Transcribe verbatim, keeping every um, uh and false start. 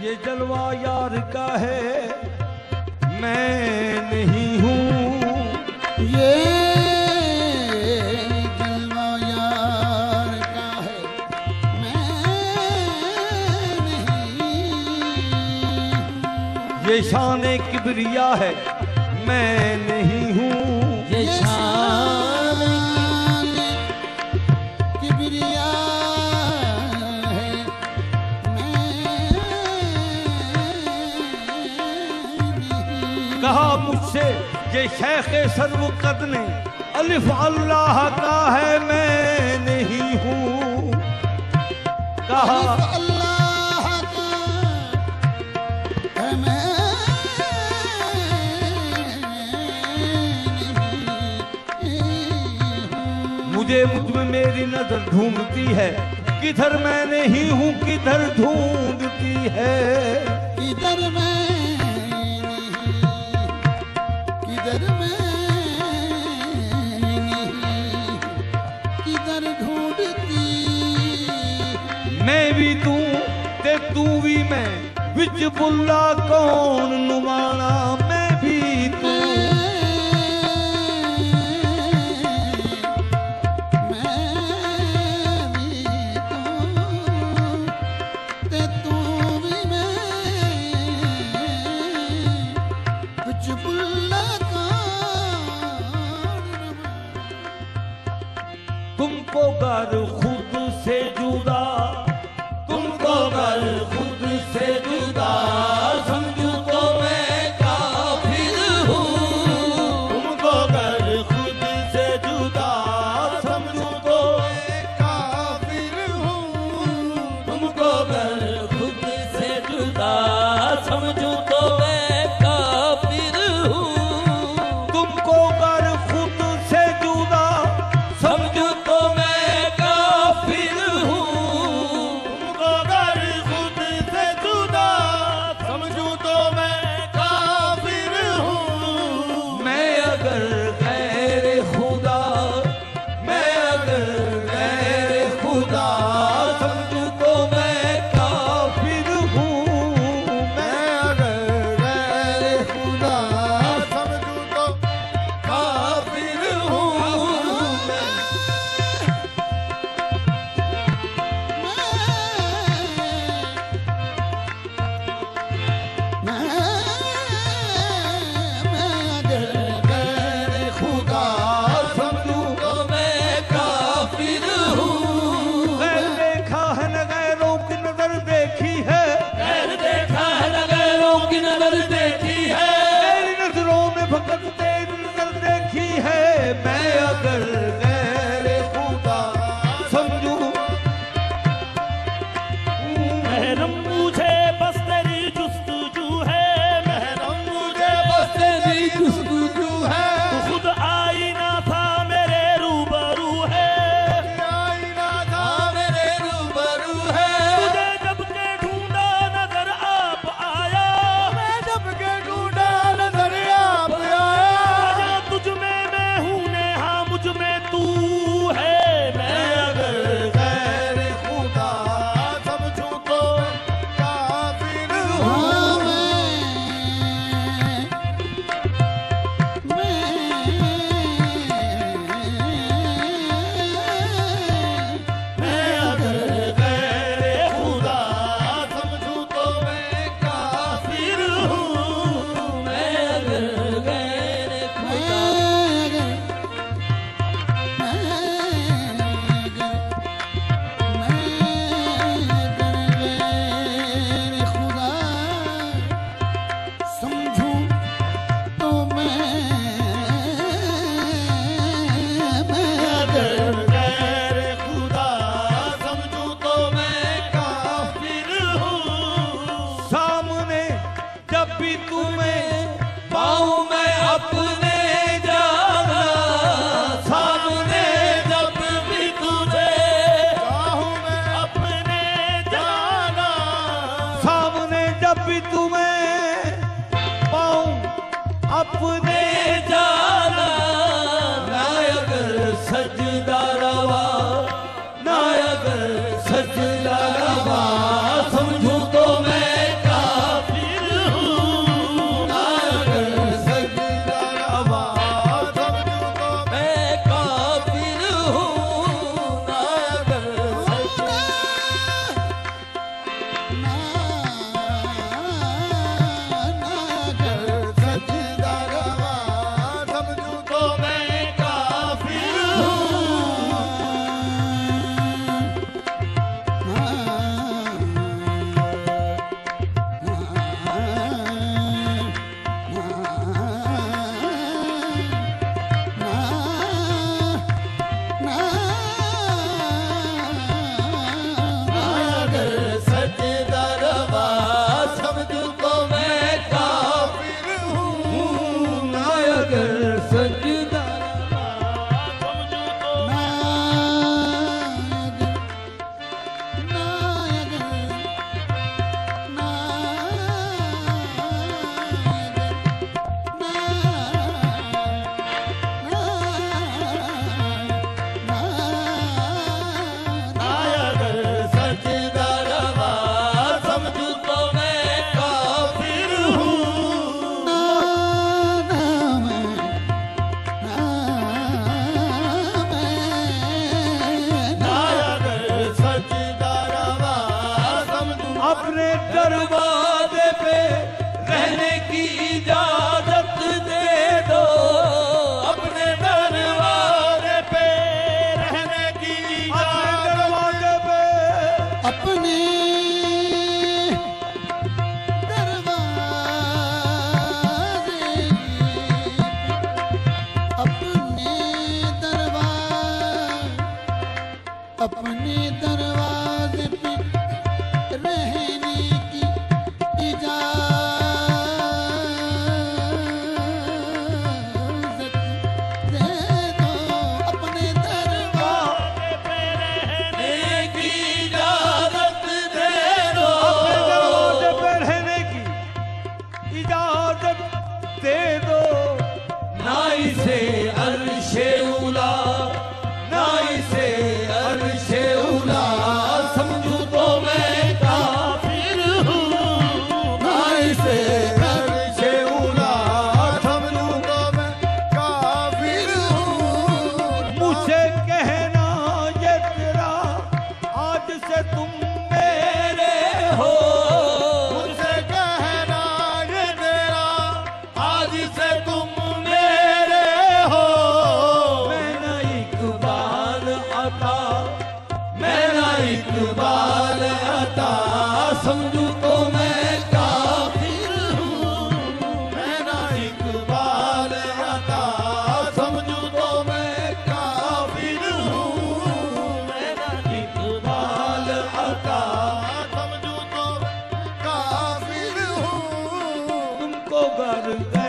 ये जलवा यार का है मैं नहीं हूँ, ये जलवा यार का है मैं नहीं, ये शान किबरिया है मैं नहीं हूँ, ये शान किबरिया है मैं नहीं। कहा मुझसे ये शेख सर्वकद ने अलिफ अल्लाह का है मैं नहीं हूँ, कहा अलिफ अल्लाह का है मैं मुझे मुझ में मेरी नजर ढूंढती है, किधर मैं नहीं हूँ किधर ढूंढती है, किधर मैं नहीं, किधर मैं नहीं, किधर ढूंढती मैं भी तू ते तू भी मैं विच बुल्ला कौन नुमाना, मैं भी तू तुमको गर खुद से जुदा, तुमको गर खुद से जुदा समझू तो मैं काफिर हूँ, तुमको गर खुद से जुदा समझू तो मैं काफिर हूँ, तुमको गर खुद से जुदा समझू तो मैं काफिर हूँ, तुमको गर खुद से जुदा समझू तो मैं काफिर हूँ, तुमको गर खुद ना ना कर सजदा रवा समझूं तो मैं काफिर हूँ ना अपने दरवाजे पे रहने की इजाजत दे दो, अपने दरवाजे पे रहने की अपने दरवाजे पे अपने दरवाजे अपने दरवाजे अपने दरवाजे पे रहने की इजाजत दे दो अपने दरवाजे पे रहने की इजाजत दे दो, अपने दरवाजे पे रहने की इजाजत दे दो। ना इसे अर्शे उला, ना इसे अर्शे उला समझूं तो मैं काफिर हूँ, ना इसे अर्शे उला समझूं तो मैं काफिर हूँ। मुझे कहना ये तेरा आज से तुम मेरे हो, मुझसे कहना ये तेरा आज से तुम मेरे हो, मैं ना इकबाल अता मैं ना इकबाल अता समझूं तो मैं काफिर हूँ, मैं ना इकबाल अता समझूं तो मैं काफिर हूँ, मैं ना इकबाल अता समझूं तो काफिर हूँ। तुमको गर